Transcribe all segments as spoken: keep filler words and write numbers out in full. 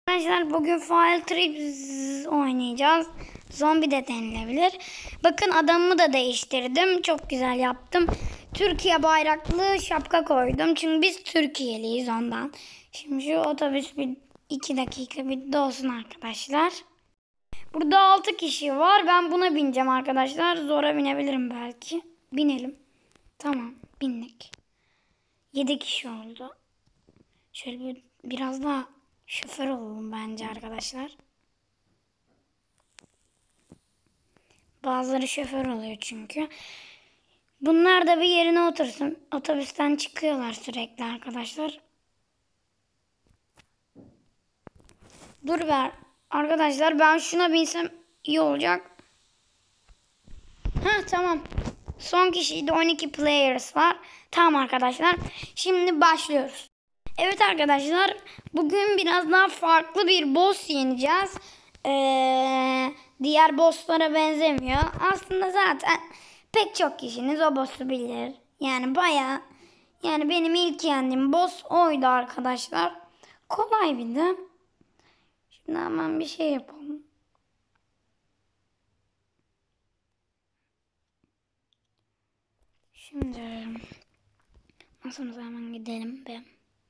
Arkadaşlar bugün File Trips oynayacağız. Zombi de denilebilir. Bakın adamımı da değiştirdim. Çok güzel yaptım. Türkiye bayraklı şapka koydum. Çünkü biz Türkiye'liyiz ondan. Şimdi şu otobüs bir iki dakika bir dolsun arkadaşlar. Burada altı kişi var. Ben buna bineceğim arkadaşlar. Zora binebilirim belki. Binelim. Tamam, bindik. yedi kişi oldu. Şöyle bir, biraz daha şoför olalım bence arkadaşlar. Bazıları şoför oluyor çünkü. Bunlar da bir yerine otursun. Otobüsten çıkıyorlar sürekli arkadaşlar. Dur ver. Arkadaşlar ben şuna binsem iyi olacak. Heh, tamam. Son kişiydi. on iki players var. Tamam arkadaşlar. Şimdi başlıyoruz. Evet arkadaşlar. Bugün biraz daha farklı bir boss yeneceğiz. Ee, diğer bosslara benzemiyor. Aslında zaten pek çok kişiniz o boss'u bilir. Yani bayağı. Yani benim ilk yendiğim boss oydu arkadaşlar. Kolay bir de. Şimdi hemen bir şey yapalım. Şimdi masamıza hemen gidelim be.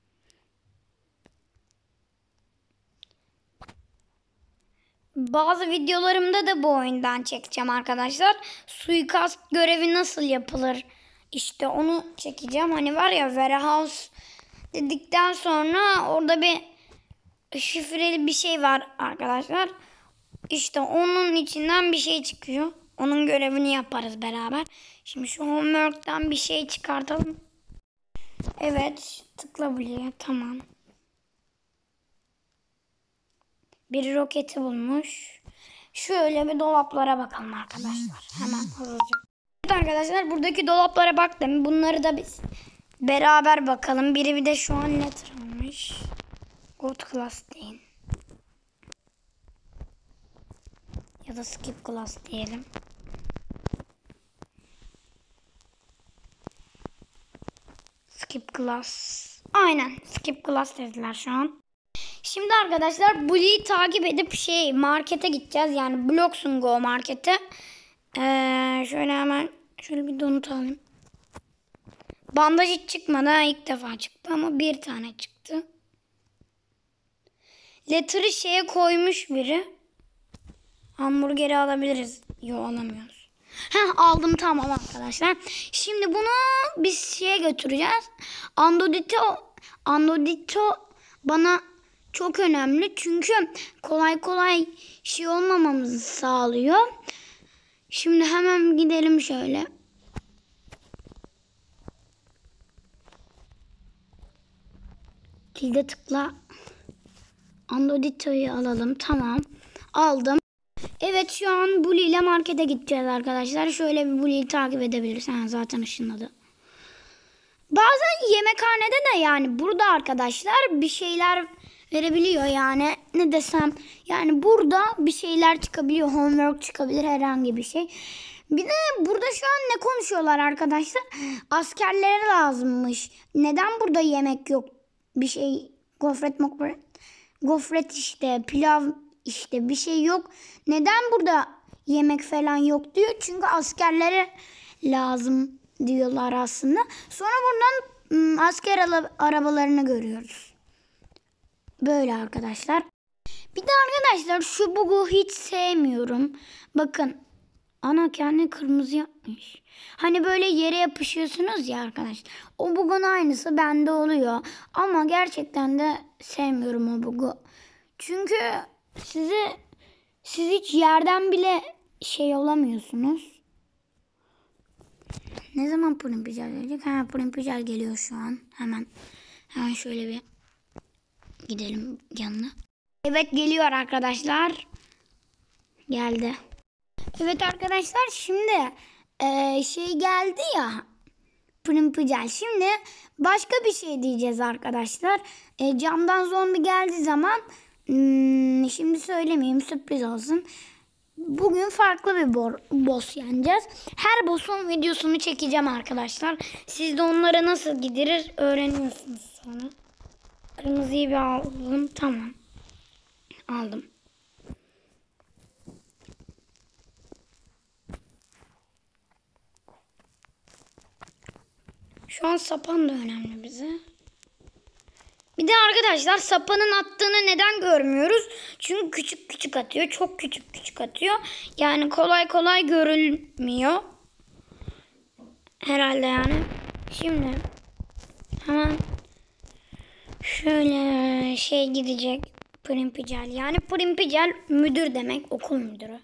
Bazı videolarımda da bu oyundan çekeceğim arkadaşlar. Suikast görevi nasıl yapılır? İşte onu çekeceğim. Hani var ya warehouse dedikten sonra orada bir şifreli bir şey var arkadaşlar. İşte onun içinden bir şey çıkıyor. Onun görevini yaparız beraber. Şimdi şu homework'tan bir şey çıkartalım. Evet, tıkla buraya. Tamam. Bir roketi bulmuş. Şöyle bir dolaplara bakalım arkadaşlar. Hemen hızlıca. Evet arkadaşlar buradaki dolaplara baktım. Bunları da biz beraber bakalım. Biri bir de şu an letter almış. God class deyin. Ya da skip class diyelim. Skip class. Aynen skip class dediler şu an. Şimdi arkadaşlar Bully'yi takip edip şey markete gideceğiz. Yani Blox'n Go markete. Ee, şöyle hemen şöyle bir donut alayım. Bandaj hiç çıkmadı. Ha, ilk defa çıktı ama bir tane çıktı. Letter'ı şeye koymuş biri. Hamburgeri alabiliriz. Yok alamıyoruz. Heh, aldım tamam arkadaşlar. Şimdi bunu biz şeye götüreceğiz. Andodito, Andodito bana çok önemli. Çünkü kolay kolay şey olmamamızı sağlıyor. Şimdi hemen gidelim şöyle. Tilde tıkla. Andodito'yu alalım. Tamam. Aldım. Evet şu an Bully ile markete gideceğiz arkadaşlar. Şöyle bir Bully'yi takip edebiliriz. Ha, zaten ışınladı. Bazen yemekhanede de yani burada arkadaşlar bir şeyler verebiliyor yani ne desem yani burada bir şeyler çıkabiliyor, homework çıkabilir, herhangi bir şey. Bir de burada şu an ne konuşuyorlar arkadaşlar? Askerlere lazımmış. Neden burada yemek yok? Bir şey gofret mokret. Gofret işte pilav işte bir şey yok. Neden burada yemek falan yok diyor. Çünkü askerlere lazım diyorlar aslında. Sonra buradan asker arabalarını görüyoruz. Böyle arkadaşlar. Bir de arkadaşlar şu bug'u hiç sevmiyorum. Bakın. Ana kendi kırmızı yapmış. Hani böyle yere yapışıyorsunuz ya arkadaşlar. O bug'un aynısı bende oluyor. Ama gerçekten de sevmiyorum o bug'u. Çünkü sizi siz hiç yerden bile şey olamıyorsunuz. Ne zaman Purimpijal gelecek? Ha, Purimpijal geliyor şu an. Hemen. Hemen şöyle bir gidelim yanına. Evet geliyor arkadaşlar. Geldi. Evet arkadaşlar şimdi e, şey geldi ya. Purimpijal. Şimdi başka bir şey diyeceğiz arkadaşlar. E, camdan zombi geldiği zaman hmm, şimdi söylemeyeyim sürpriz olsun. Bugün farklı bir boss yeneceğiz. Her boss'un videosunu çekeceğim arkadaşlar. Siz de onlara nasıl gidirir öğreniyorsunuz sonra. Kırmızıyı bir alalım. Tamam. Aldım. Şu an sapan da önemli bize. Bir de arkadaşlar sapanın attığını neden görmüyoruz? Çünkü küçük küçük atıyor. Çok küçük küçük atıyor. Yani kolay kolay görülmüyor. Herhalde yani. Şimdi hemen şöyle şey gidecek. Primpicel. Yani Primpicel müdür demek. Okul müdürü.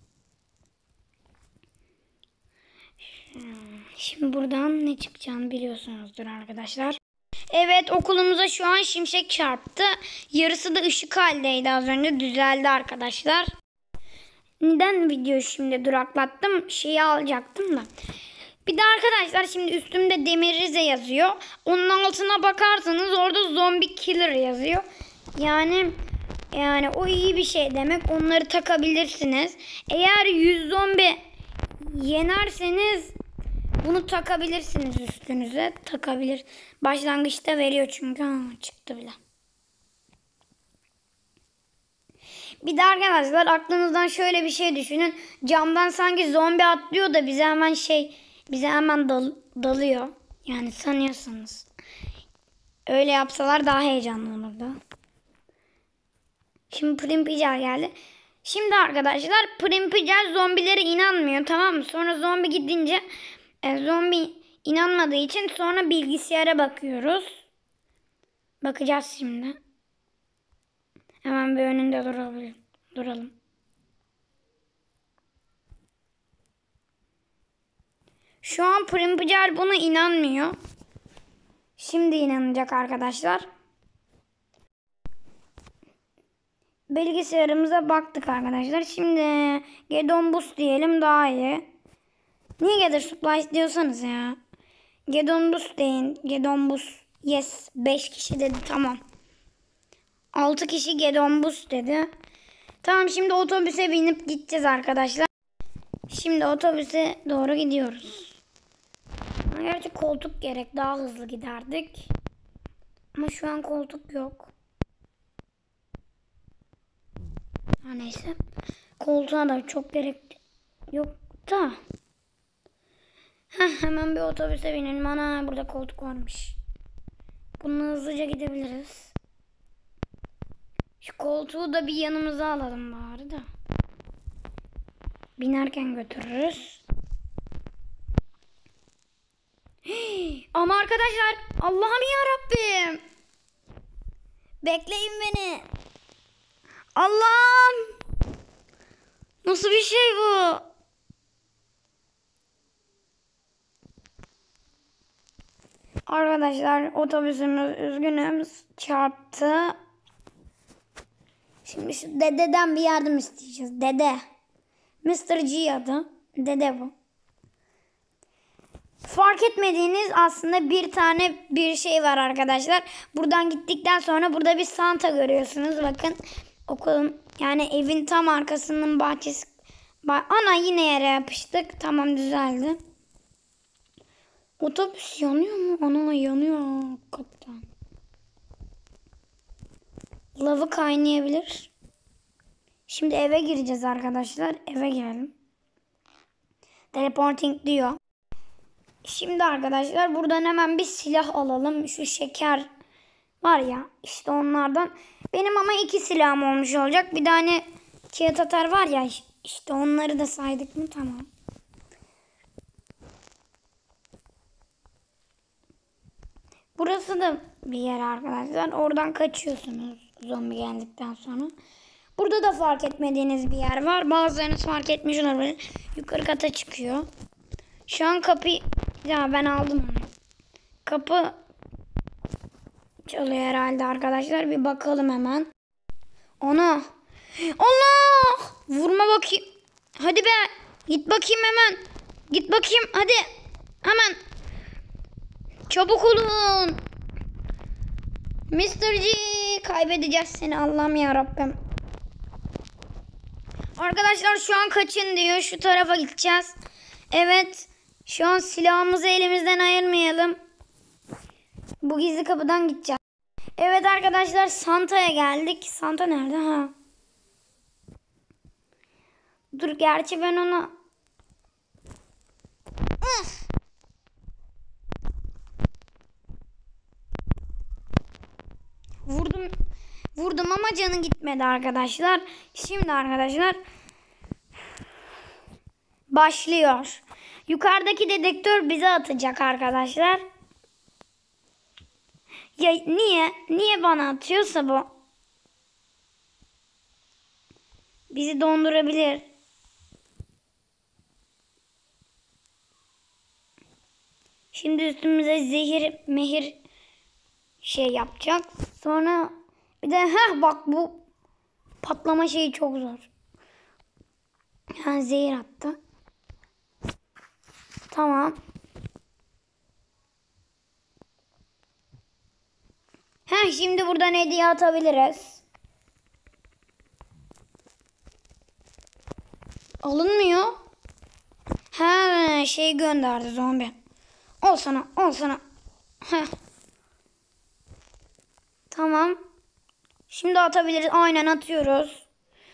Şimdi buradan ne çıkacağını biliyorsunuzdur arkadaşlar. Evet, okulumuza şu an şimşek çarptı. Yarısı da ışık haldeydi az önce. Düzeldi arkadaşlar. Neden videoyu şimdi duraklattım? Şeyi alacaktım da. Bir de arkadaşlar şimdi üstümde Demir Rize yazıyor. Onun altına bakarsanız orada Zombie Killer yazıyor. Yani yani o iyi bir şey demek. Onları takabilirsiniz. Eğer yüz zombi yenerseniz bunu takabilirsiniz üstünüze. Takabilir. Başlangıçta veriyor çünkü. Ha, çıktı bile. Bir de arkadaşlar aklınızdan şöyle bir şey düşünün. Camdan sanki zombi atlıyor da bize hemen şey bize hemen dal, dalıyor. Yani sanıyorsunuz. Öyle yapsalar daha heyecanlı olurdu. Şimdi Primpicel geldi. Şimdi arkadaşlar Primpicel zombilere inanmıyor, tamam mı? Sonra zombi gidince e, zombi inanmadığı için sonra bilgisayara bakıyoruz. Bakacağız şimdi. Hemen bir önünde duralım. duralım. Şu an Primpicel buna inanmıyor. Şimdi inanacak arkadaşlar. Bilgisayarımıza baktık arkadaşlar. Şimdi Gedon Bus diyelim daha iyi. Niye Gather Supplies diyorsanız ya. Gedon Bus deyin. Gedon Bus. Yes. beş kişi dedi, tamam. altı kişi Gedon Bus dedi. Tamam, şimdi otobüse binip gideceğiz arkadaşlar. Şimdi otobüse doğru gidiyoruz. Gerçi koltuk gerek. Daha hızlı giderdik. Ama şu an koltuk yok. Ha, neyse. Koltuğa da çok gerek yok da. Heh, hemen bir otobüse binelim. Ana, burada koltuk varmış. Bununla hızlıca gidebiliriz. Şu koltuğu da bir yanımıza alalım bari da. Binerken götürürüz. Hii, ama arkadaşlar Allah'ım yarabbim. Bekleyin beni. Allah'ım. Nasıl bir şey bu? Arkadaşlar otobüsümüz üzgünüm çarptı. Şimdi şu dededen bir yardım isteyeceğiz. Dede. mister G adı. Dede bu. Fark etmediğiniz aslında bir tane bir şey var arkadaşlar. Buradan gittikten sonra burada bir Santa görüyorsunuz. Bakın okulun yani evin tam arkasının bahçesi. Ana, yine yere yapıştık. Tamam, düzeldi. Otobüs yanıyor mu? Ana, yanıyor hakikaten. Lavı kaynayabilir. Şimdi eve gireceğiz arkadaşlar. Eve girelim. Teleporting diyor. Şimdi arkadaşlar buradan hemen bir silah alalım. Şu şeker var ya, işte onlardan. Benim ama iki silahım olmuş olacak. Bir tane kağıt atar var ya, işte onları da saydık mı tamam. Burası da bir yer arkadaşlar. Oradan kaçıyorsunuz zombi geldikten sonra. Burada da fark etmediğiniz bir yer var. Bazılarınız fark etmiş olabilir. Yukarı kata çıkıyor. Şu an kapıyı... Ya ben aldım onu. Kapı çalıyor herhalde arkadaşlar. Bir bakalım hemen. Ana. Allah! Vurma bakayım. Hadi be. Git bakayım hemen. Git bakayım. Hadi. Hemen. Çabuk olun. mister G. Kaybedeceğiz seni. Allah'ım yarabbim. Arkadaşlar şu an kaçın diyor. Şu tarafa gideceğiz. Evet. Şu an silahımızı elimizden ayırmayalım. Bu gizli kapıdan gideceğiz. Evet arkadaşlar, Santa'ya geldik. Santa nerede? Ha. Dur gerçi ben ona... Vurdum. Vurdum ama canı gitmedi arkadaşlar. Şimdi arkadaşlar başlıyor. Yukarıdaki dedektör bize atacak arkadaşlar. Ya niye? Niye bana atıyorsa bu? Bizi dondurabilir. Şimdi üstümüze zehir mehir şey yapacak. Sonra bir de heh bak bu patlama şeyi çok zor. Yani zehir attı. Tamam. Heh şimdi buradan hediye atabiliriz. Alınmıyor. He şey gönderdi zombi. Al sana, al sana. Heh. Tamam. Şimdi atabiliriz. Aynen atıyoruz.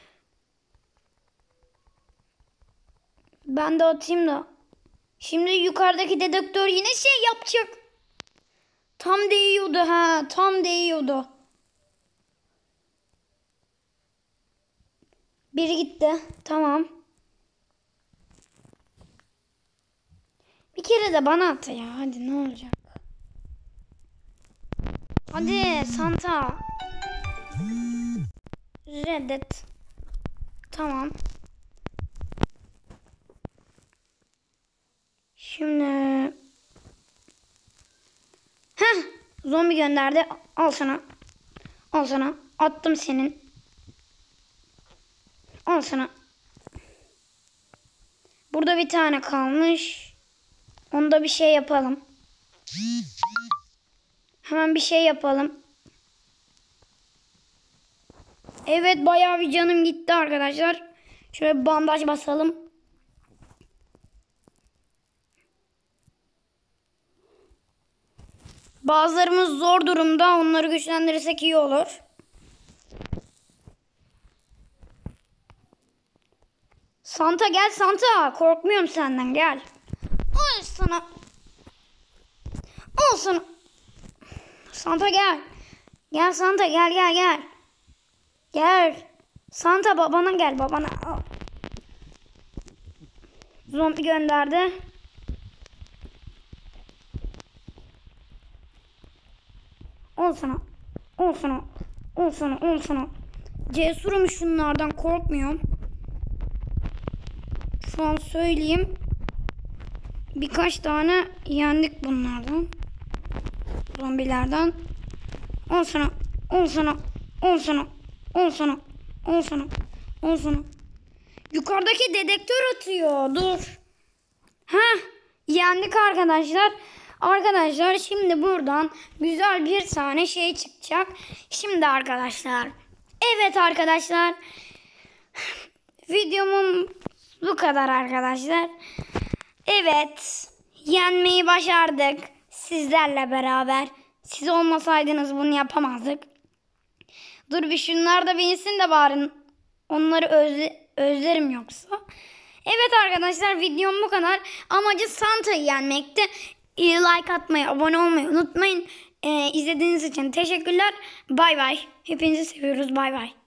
Ben de atayım da. Şimdi yukarıdaki dedektör yine şey yapacak. Tam değiyordu ha. Tam değiyordu. Biri gitti. Tamam. Bir kere de bana at ya. Hadi ne olacak? Hadi Santa. Reddet. Tamam. Şimdi. Heh. Zombi gönderdi. Al sana. Al sana. Attım senin. Al sana. Burada bir tane kalmış. Onda bir şey yapalım. Hemen bir şey yapalım. Evet bayağı bir canım gitti arkadaşlar. Şöyle bir bandaj basalım. Bazılarımız zor durumda. Onları güçlendirirsek iyi olur. Santa gel Santa. Korkmuyorum senden gel. Al sana. Al sana. Santa gel. Gel Santa gel gel gel. Gel. Santa babana gel babana. Al. Zombi gönderdi. Al sana. Al sana. Al sana. Al sana. Cesurum şunlardan korkmuyorum. Şu an söyleyeyim. Birkaç tane yendik bunlardan. Zombilerden. Al sana. Al sana. Al sana. Al sana. Al sana. Al sana. Yukarıdaki dedektör atıyor. Dur. Heh. Yendik arkadaşlar. Arkadaşlar şimdi buradan güzel bir tane şey çıkacak. Şimdi arkadaşlar. Evet arkadaşlar. Videomun bu kadar arkadaşlar. Evet. Yenmeyi başardık. Sizlerle beraber. Siz olmasaydınız bunu yapamazdık. Dur bir şunlar da binsin de bari. Onları özle özlerim yoksa. Evet arkadaşlar videom bu kadar. Amacı Santa'yı yenmekti. Like atmayı, abone olmayı unutmayın. Ee, izlediğiniz için teşekkürler. Bay bay. Hepinizi seviyoruz. Bay bay.